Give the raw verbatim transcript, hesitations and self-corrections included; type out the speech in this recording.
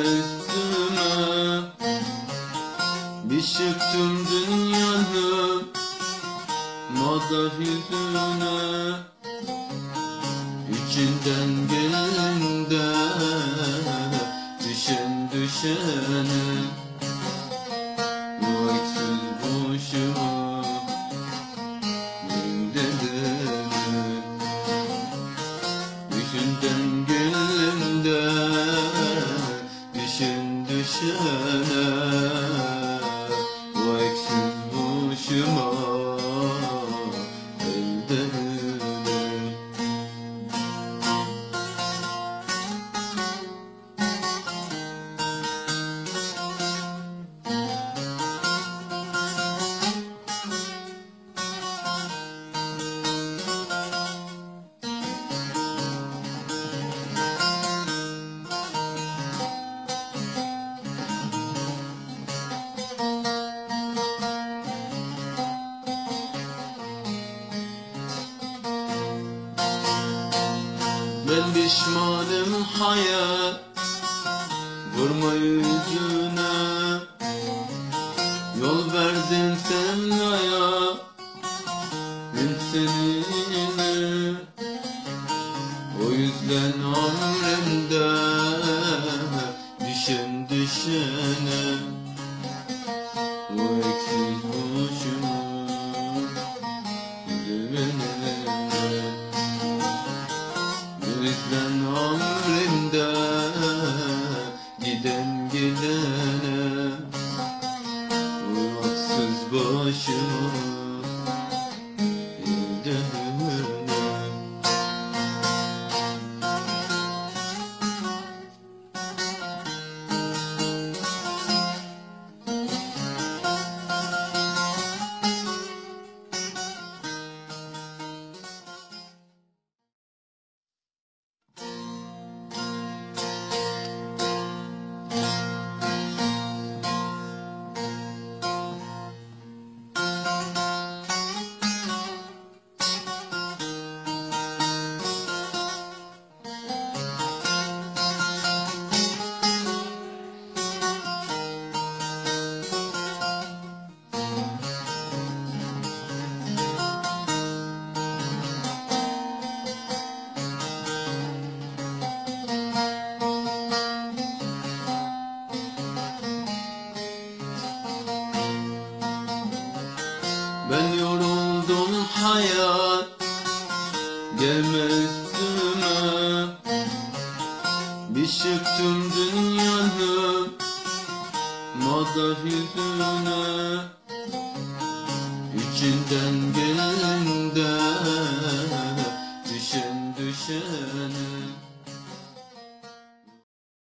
üstüme, bir çıktım dünyanın moda yüzüne. İçinden gelinde düşen düşene, bu eksiz boşuma dedene. Düşünden gelinde düşen düşene, bu eksiz boşuma dedene. Ben pişmanım hayat, vurma yüzüne. Yol verdin sevdaya, ben seninle. O yüzden ömrümde düşen düşene, o eksiz boşuma güvene. Bizden ömrümde giden gidene, bu haksız başıma gidene. Ben yoruldum hayat, gelme üstüme. Bir çıktım dünyanın moda yüzüne. İçinden gelinde düşen düşen.